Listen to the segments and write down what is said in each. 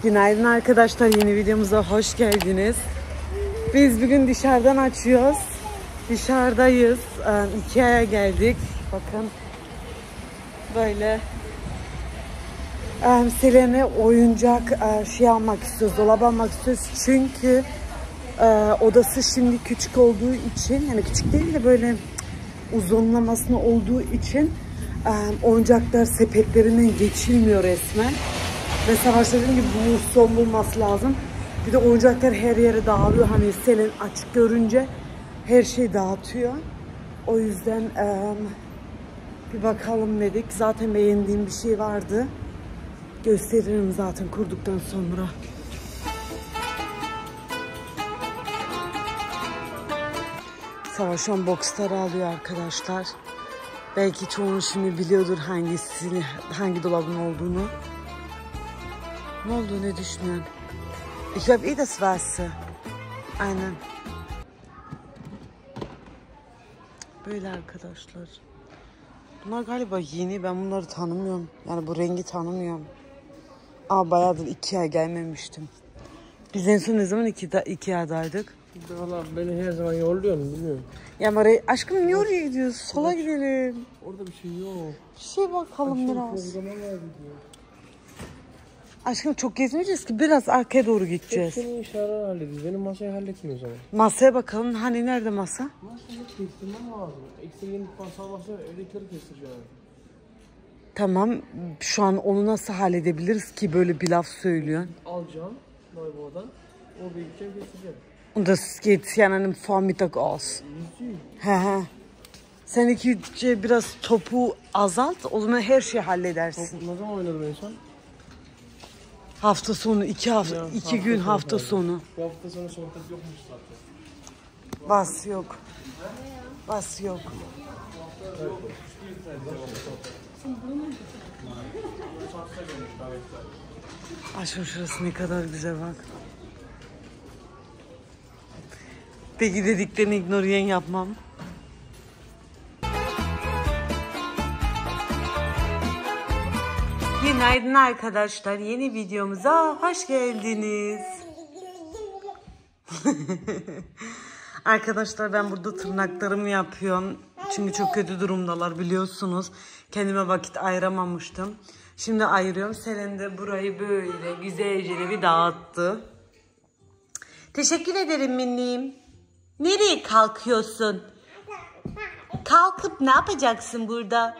Günaydın arkadaşlar, yeni videomuza hoş geldiniz. Biz bugün dışarıdan açıyoruz. Dışarıdayız. Ikea'ya geldik. Bakın. Böyle. Selen'e oyuncak şey almak istiyoruz. Dolap almak istiyoruz. Çünkü odası şimdi küçük olduğu için, yani küçük değil de böyle uzunlamasına olduğu için oyuncaklar sepetlerinden geçilmiyor resmen. Ve savaş dediğim gibi bu son bulması lazım. Bir de oyuncaklar her yere dağılıyor. Hani Selen açık görünce her şeyi dağıtıyor. O yüzden bir bakalım dedik. Zaten beğendiğim bir şey vardı. Gösteririm zaten kurduktan sonra. Savaş şu an boxları alıyor arkadaşlar. Belki çoğunuz şimdi biliyordur hangi dolabın olduğunu. Ne oldu, ne düşünüyorsun? Ich glaube das Wasser. Aynen. Böyle arkadaşlar. Bunlar galiba yeni. Ben bunları tanımıyorum. Yani bu rengi tanımıyorum. Bayağıdır Ikea'ya gelmemiştim. Biz en son ne zaman Ikea'daydık? Valla beni her zaman yolluyorsun, bilmiyorum. Ya Maray, aşkım niye oraya gidiyoruz? Sola gidelim. Orada bir şey yok. Bir şey bakalım biraz. Diyor. Aşkım çok gezmeyeceğiz ki, biraz arkaya doğru gideceğiz. Senin işleri halledeceğiz. Benim masayı halletmiyor o zaman. Masaya bakalım. Hani nerede masa? Masayı kestirmem lazım. Ekstra yeni masa almazsa evdekileri kestireceğim. Tamam. Şu an onu nasıl halledebiliriz ki, böyle bir laf söylüyor. Alacağım Neubo'dan. O büyükçe kestireceğim. Und das geht ja an einem Vormittag aus. He. Sen biraz topu azalt, o zaman her şeyi halledersin. Top ne zaman oynadın en son? Hafta sonu, iki gün hafta sonu. Bu hafta sonu sohbet yokmuş zaten. Bas yok. Bas yok. Aşkım şurası ne kadar güzel bak. Peki dediklerini ignoriyen yapmam. Günaydın arkadaşlar. Yeni videomuza hoş geldiniz. Arkadaşlar ben burada tırnaklarımı yapıyorum. Çünkü çok kötü durumdalar biliyorsunuz. Kendime vakit ayıramamıştım. Şimdi ayırıyorum. Selen de burayı böyle güzelce bir dağıttı. Teşekkür ederim minniğim. Nereye kalkıyorsun? Kalkıp ne yapacaksın burada?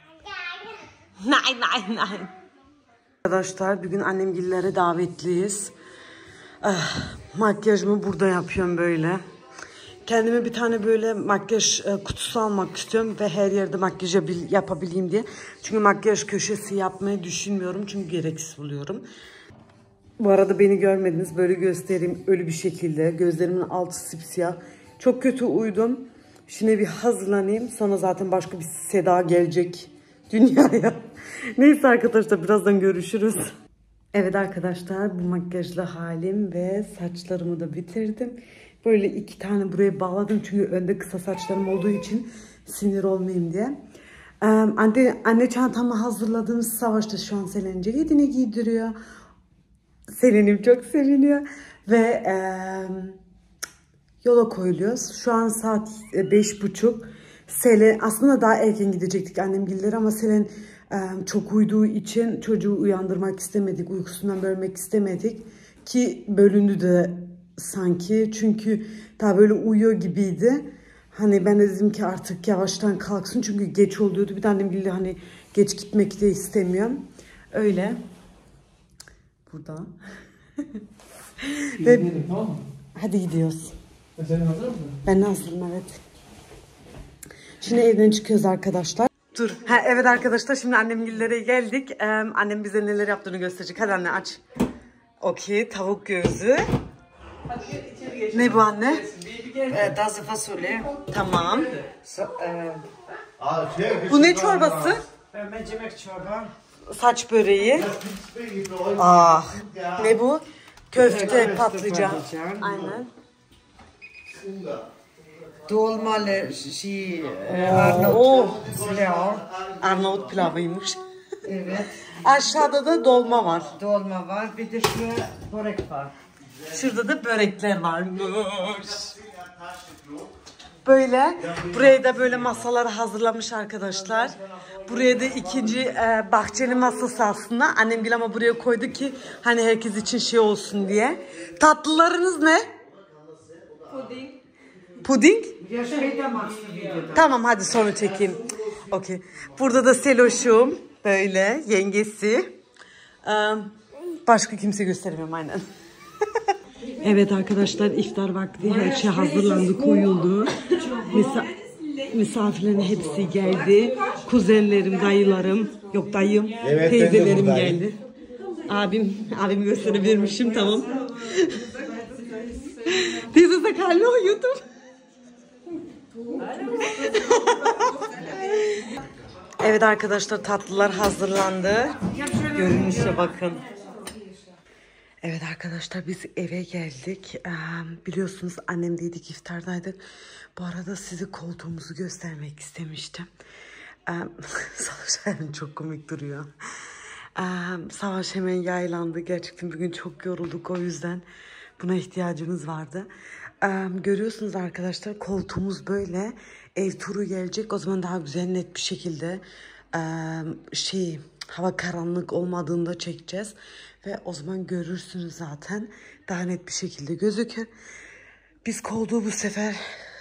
Nein. Arkadaşlar bugün annemgillere davetliyiz. Makyajımı burada yapıyorum böyle. Kendime bir tane böyle makyaj kutusu almak istiyorum ve her yerde makyaj yapabileyim diye. Çünkü makyaj köşesi yapmayı düşünmüyorum çünkü gereksiz buluyorum. Bu arada beni görmediniz, böyle göstereyim, ölü bir şekilde. Gözlerimin altı sipsiyah. Çok kötü uyudum. Şimdi bir hazırlanayım. Sonra zaten başka bir Seda gelecek dünyaya. Neyse arkadaşlar, birazdan görüşürüz. Evet arkadaşlar, bu makyajlı halim ve saçlarımı da bitirdim. Böyle 2 tane buraya bağladım çünkü önde kısa saçlarım olduğu için sinir olmayayım diye. Anne çantamı hazırladım. Savaş'ta şu an Selen'in ceketini giydiriyor. Selen'im çok seviniyor ve yola koyuluyoruz. Şu an saat 5:30. Selen aslında daha erken gidecektik annemgillere ama Selen çok uyuduğu için çocuğu uyandırmak istemedik, uykusundan bölmek istemedik ki bölündü de sanki, çünkü daha böyle uyuyor gibiydi. Hani ben de dedim ki artık yavaştan kalksın çünkü geç oluyordu. Bir de annemgille hani geç gitmek de istemiyorum. Öyle. Burada. Ve hadi gidiyoruz. Sen hazır mısın? Ben hazırım, evet. Şimdi evden çıkıyoruz arkadaşlar. Dur. Evet arkadaşlar, şimdi annemgillere geldik. Annem bize neler yaptığını gösterecek. Hadi anne aç. Okey, tavuk göğsü. Hadi gel içeri geç. Ne bu anne? Taze fasulye. Tamam. Bu ne çorbası? Mercimek çorba. Saç böreği. Ne bu? Köfte, patlıcan. Aynen. Dolmalı Arnavut pilav. Arnavut pilavıymış. Evet. Aşağıda da dolma var. Dolma var. Bir de şu börek var. Şurada da börekler varmış. Böyle buraya da böyle masaları hazırlamış arkadaşlar. Buraya da ikinci bahçenin masası aslında. Annem gel ama buraya koydu ki hani herkes için şey olsun diye. Tatlılarınız ne? Puding. Puding? Tamam hadi sonra çekeyim. Okey. Burada da Seloş'um böyle yengesi. Başka kimse gösteremiyorum aynen. Evet arkadaşlar iftar vakti her şey hazırlandı koyuldu. Misafirlerin hepsi geldi. Kuzenlerim, dayılarım, yok dayım, evet, teyzelerim geldi. Abimi gösterebilirmişim tamam. Teyze sakallı o YouTube. Evet arkadaşlar tatlılar hazırlandı. Görünüşe bakın. Evet arkadaşlar biz eve geldik. Biliyorsunuz annem dedik iftardaydık. Bu arada size koltuğumuzu göstermek istemiştim. Savaş çok komik duruyor. Savaş hemen yaylandı. Gerçekten bugün çok yorulduk o yüzden buna ihtiyacımız vardı. Görüyorsunuz arkadaşlar koltuğumuz böyle. Ev turu gelecek. O zaman daha güzel net bir şekilde hava karanlık olmadığında çekeceğiz. Ve o zaman görürsünüz zaten. Daha net bir şekilde gözükür. Biz koltuğu bu sefer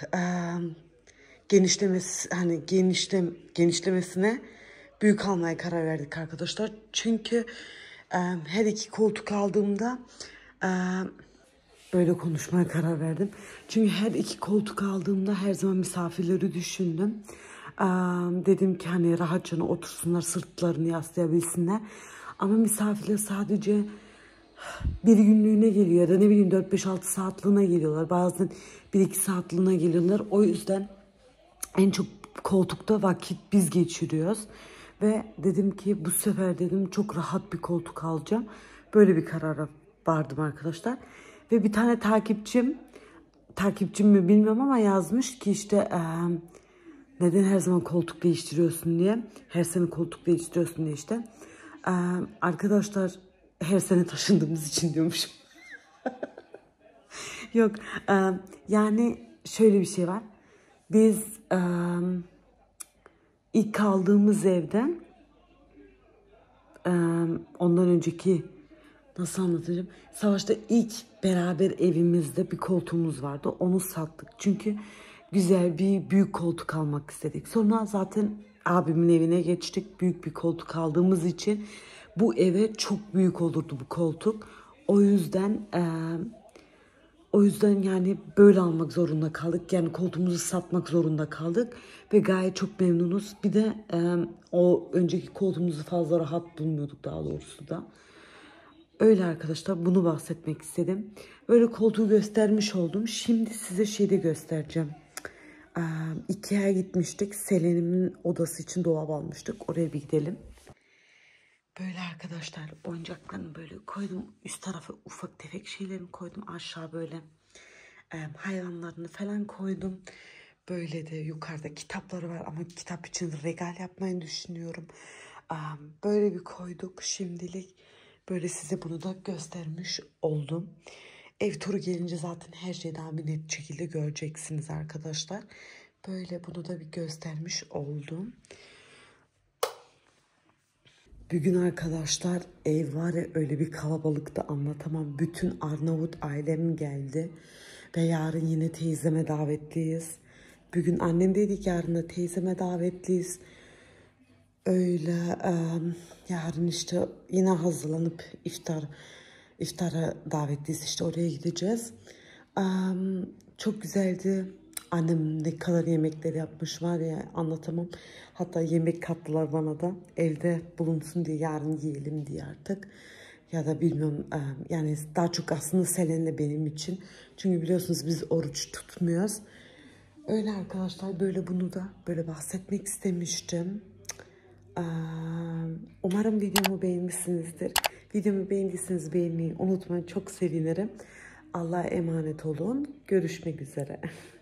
genişlemesine büyük almaya karar verdik arkadaşlar. Çünkü her iki koltuk aldığımda böyle konuşmaya karar verdim. Çünkü her iki koltuk aldığımda her zaman misafirleri düşündüm. Dedim ki hani rahatça otursunlar, sırtlarını yaslayabilsinler. Ama misafirler sadece bir günlüğüne geliyor ya da ne bileyim 4-5-6 saatliğine geliyorlar. Bazen 1-2 saatliğine geliyorlar. O yüzden en çok koltukta vakit biz geçiriyoruz. Ve dedim ki bu sefer dedim çok rahat bir koltuk alacağım. Böyle bir karara vardım arkadaşlar. Ve bir tane takipçim mi bilmiyorum ama yazmış ki işte neden her zaman koltuk değiştiriyorsun diye. Her sene koltuk değiştiriyorsun diye işte. Arkadaşlar her sene taşındığımız için diyormuşum. Yok yani şöyle bir şey var. Biz ilk kaldığımız evden ondan önceki nasıl anlatacağım? Savaşta ilk beraber evimizde bir koltuğumuz vardı. Onu sattık. Çünkü güzel bir büyük koltuk almak istedik. Sonra zaten abimin evine geçtik. Büyük bir koltuk aldığımız için bu eve çok büyük olurdu bu koltuk. O yüzden yani böyle almak zorunda kaldık. Yani koltuğumuzu satmak zorunda kaldık. Ve gayet çok memnunuz. Bir de o önceki koltuğumuzu fazla rahat bulmuyorduk daha doğrusu da. Öyle arkadaşlar bunu bahsetmek istedim. Böyle koltuğu göstermiş oldum. Şimdi size şeyi de göstereceğim. Ikea'ya gitmiştik. Selen'imin odası için dolap almıştık. Oraya bir gidelim. Böyle arkadaşlar oyuncaklarını böyle koydum. Üst tarafa ufak tefek şeylerimi koydum. Aşağı böyle hayvanlarını falan koydum. Böyle de yukarıda kitapları var ama kitap için regal yapmayı düşünüyorum. Böyle bir koyduk şimdilik. Böyle size bunu da göstermiş oldum. Ev turu gelince zaten her şeyi daha bir net şekilde göreceksiniz arkadaşlar. Böyle bunu da bir göstermiş oldum. Bugün arkadaşlar ev var ya öyle bir kalabalıkta anlatamam. Bütün Arnavut ailem geldi. Ve yarın yine teyzeme davetliyiz. Bugün annem dedik yarın da teyzeme davetliyiz. Öyle yarın işte yine hazırlanıp iftara davetliyiz. İşte oraya gideceğiz. Çok güzeldi. Annem ne kadar yemekler yapmış var ya anlatamam. Hatta yemek kattılar bana da. Evde bulunsun diye yarın yiyelim diye artık. Ya da bilmiyorum yani daha çok aslında Selen'le benim için. Çünkü biliyorsunuz biz oruç tutmuyoruz. Öyle arkadaşlar böyle bunu da böyle bahsetmek istemiştim. Umarım videomu beğenmişsinizdir. Videomu beğendiyseniz beğenmeyi unutmayın. Çok sevinirim. Allah'a emanet olun. Görüşmek üzere.